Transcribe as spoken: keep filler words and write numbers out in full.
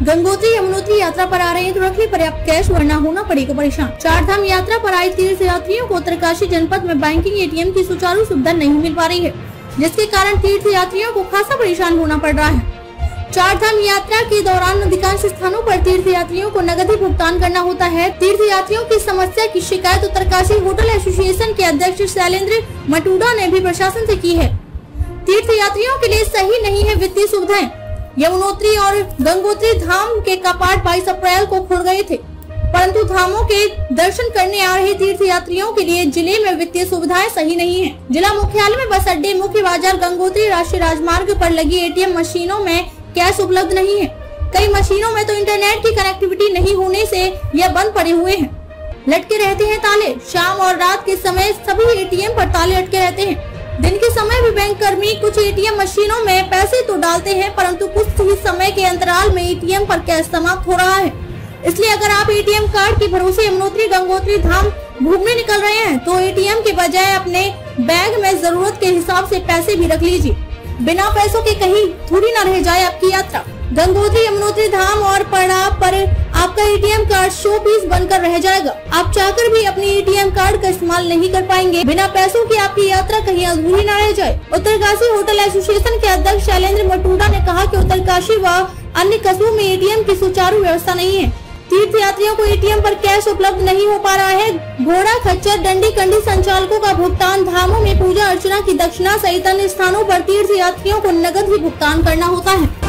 गंगोत्री यमुनोत्री यात्रा पर आ रहे हैं तो रखिए पर्याप्त कैश वरना होना पड़ेगा परेशान। चार धाम यात्रा पर आए तीर्थ यात्रियों को उत्तरकाशी जनपद में बैंकिंग एटीएम की सुचारू सुविधा नहीं मिल पा रही है, जिसके कारण तीर्थ यात्रियों को खासा परेशान होना पड़ रहा है। चार धाम यात्रा के दौरान अधिकांश स्थानों पर तीर्थ यात्रियों को नकद ही भुगतान करना होता है। तीर्थ यात्रियों की समस्या की शिकायत उत्तरकाशी होटल एसोसिएशन के अध्यक्ष शैलेंद्र मटूडा ने भी प्रशासन से की है। तीर्थ यात्रियों के लिए सही नहीं है वित्तीय सुविधाएं। यमुनोत्री और गंगोत्री धाम के कपाट बाईस अप्रैल को खुल गए थे, परंतु धामों के दर्शन करने आ रहे तीर्थ यात्रियों के लिए जिले में वित्तीय सुविधाएं सही नहीं है। जिला मुख्यालय में बस अड्डे, मुख्य बाजार, गंगोत्री राष्ट्रीय राजमार्ग पर लगी एटीएम मशीनों में कैश उपलब्ध नहीं है। कई मशीनों में तो इंटरनेट की कनेक्टिविटी नहीं होने से यह बंद पड़े हुए हैं। लटके रहते हैं ताले। शाम और रात के समय सभी एटीएम पर ताले लटके रहते हैं। दिन के समय भी बैंक कर्मी कुछ एटीएम मशीनों में पैसे तो डालते हैं, परंतु कुछ ही समय के अंतराल में एटीएम पर कैश समाप्त हो रहा है। इसलिए अगर आप एटीएम कार्ड के भरोसे यमुनोत्री गंगोत्री धाम घूमने निकल रहे हैं तो एटीएम के बजाय अपने बैग में जरूरत के हिसाब से पैसे भी रख लीजिए। बिना पैसों के कहीं थोड़ी न रह जाए आपकी यात्रा। गंगोत्री यमुनोत्री धाम और पड़ाव पर आपका एटीएम कार्ड शो पीस बनकर रह जाएगा। आप चाहकर भी अपनी एटीएम कार्ड का इस्तेमाल नहीं कर पाएंगे। बिना पैसों की आपकी यात्रा कहीं अधूरी न रह जाए। उत्तरकाशी होटल एसोसिएशन के अध्यक्ष शैलेंद्र मटूडा ने कहा कि उत्तरकाशी व अन्य कस्बों में एटीएम की सुचारू व्यवस्था नहीं है। तीर्थ यात्रियों को एटीएम पर कैश उपलब्ध नहीं हो पा रहा है। घोड़ा, खच्चर, डंडी, कंडी संचालकों का भुगतान, धामों में पूजा अर्चना की दक्षिणा सहित अन्य स्थानों पर तीर्थ यात्रियों को नकद ही भुगतान करना होता है।